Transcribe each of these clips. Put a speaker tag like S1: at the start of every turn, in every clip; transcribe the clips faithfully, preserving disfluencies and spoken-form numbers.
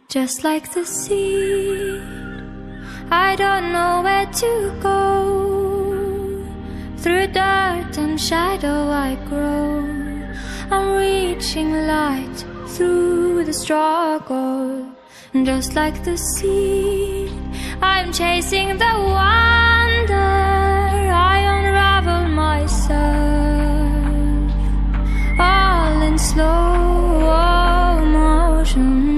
S1: Just like the sea, I don't know where to go. Through dirt and shadow I grow. I'm reaching light through the struggle. Just like the sea, I'm chasing the wonder. I unravel myself, all in slow motion.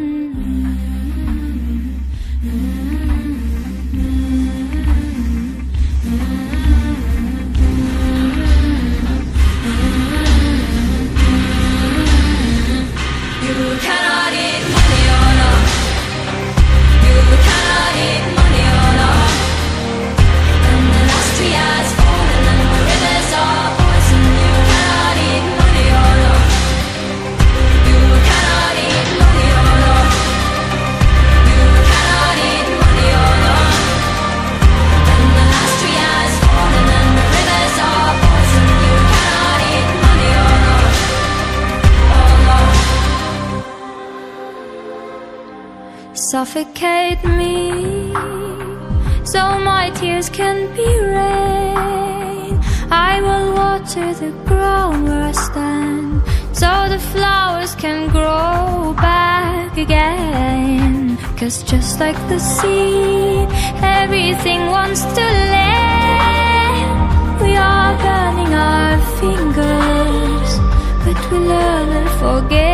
S1: Suffocate me, so my tears can be rain. I will water the ground where I stand, so the flowers can grow back again. 'Cause just like the sea, everything wants to land. We are burning our fingers, but we learn and forget.